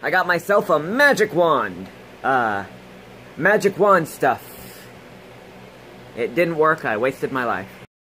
I got myself a magic wand. Magic wand stuff. It didn't work, I wasted my life.